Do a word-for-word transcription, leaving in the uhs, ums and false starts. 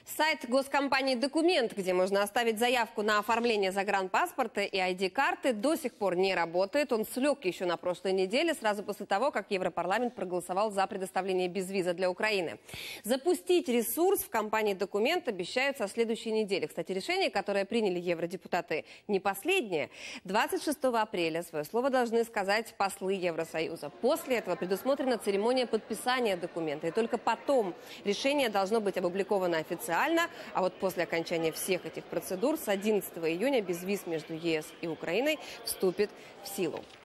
Сайт госкомпании «Документ», где можно оставить заявку на оформление загранпаспорта и ай ди-карты, до сих пор не работает. Он слег еще на прошлой неделе, сразу после того, как Европарламент проголосовал за предоставление безвиза для Украины. Запустить ресурс в компании «Документ» обещают со следующей недели. Кстати, решение, которое приняли евродепутаты, не последнее. двадцать шестого апреля свое слово должны сказать послы Евросоюза. После этого предусмотрена церемония подписания документа. И только потом решение должно быть опубликовано официально. А вот после окончания всех этих процедур с одиннадцатого июня безвиз между е эс и Украиной вступит в силу.